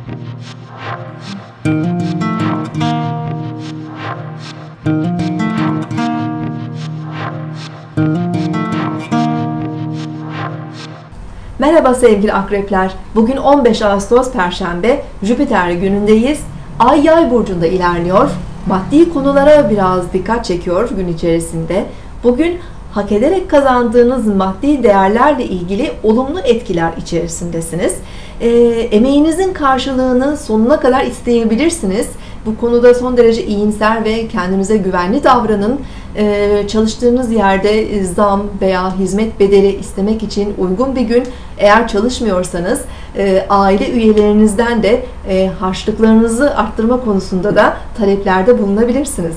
Merhaba sevgili akrepler. Bugün 15 Ağustos Perşembe, Jüpiter günündeyiz. Ay Yay burcunda ilerliyor. Maddi konulara biraz dikkat çekiyor gün içerisinde. Bugün hak ederek kazandığınız maddi değerlerle ilgili olumlu etkiler içerisindesiniz. Emeğinizin karşılığını sonuna kadar isteyebilirsiniz. Bu konuda son derece iyimser ve kendinize güvenli davranın. Çalıştığınız yerde zam veya hizmet bedeli istemek için uygun bir gün. Eğer çalışmıyorsanız aile üyelerinizden de harçlıklarınızı arttırma konusunda da taleplerde bulunabilirsiniz.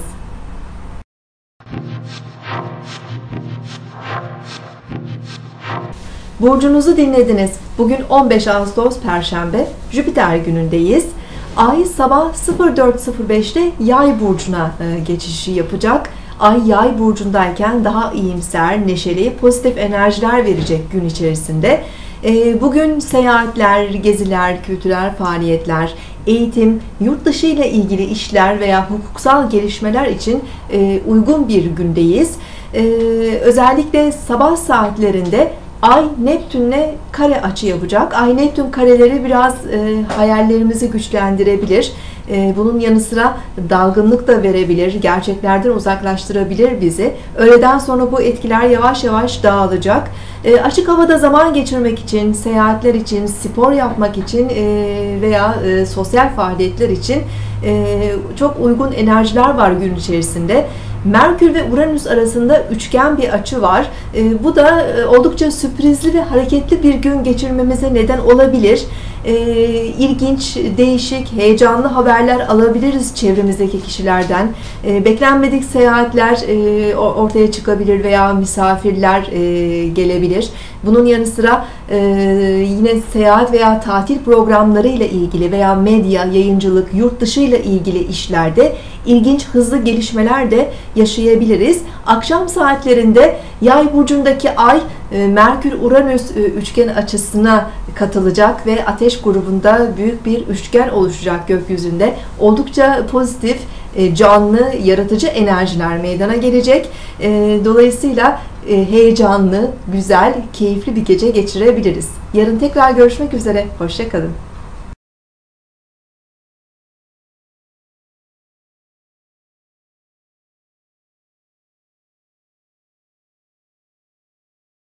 Burcunuzu dinlediniz. Bugün 15 Ağustos Perşembe, Jüpiter günündeyiz. Ay sabah 04.05'te Yay burcuna geçişi yapacak. Ay Yay burcundayken daha iyimser, neşeli, pozitif enerjiler verecek gün içerisinde. Bugün seyahatler, geziler, kültürel faaliyetler, eğitim, yurt dışı ile ilgili işler veya hukuksal gelişmeler için uygun bir gündeyiz. Özellikle sabah saatlerinde Ay Neptün'le kare açı yapacak. Ay Neptün kareleri biraz hayallerimizi güçlendirebilir. Bunun yanı sıra dalgınlık da verebilir, gerçeklerden uzaklaştırabilir bizi. Öğleden sonra bu etkiler yavaş yavaş dağılacak. Açık havada zaman geçirmek için, seyahatler için, spor yapmak için veya sosyal faaliyetler için çok uygun enerjiler var gün içerisinde. Merkür ve Uranüs arasında üçgen bir açı var. Bu da oldukça sürprizli ve hareketli bir gün geçirmemize neden olabilir. İlginç, değişik, heyecanlı haberler alabiliriz çevremizdeki kişilerden. Beklenmedik seyahatler ortaya çıkabilir veya misafirler gelebilir. Bunun yanı sıra yine seyahat veya tatil programları ile ilgili veya medya, yayıncılık, yurt dışı ile ilgili işlerde ilginç, hızlı gelişmeler de yaşayabiliriz. Akşam saatlerinde Yay burcundaki Ay Merkür-Uranüs üçgen açısına katılacak ve Ateş grubunda büyük bir üçgen oluşacak gökyüzünde. Oldukça pozitif, canlı, yaratıcı enerjiler meydana gelecek. Dolayısıyla heyecanlı, güzel, keyifli bir gece geçirebiliriz. Yarın tekrar görüşmek üzere. Hoşça kalın.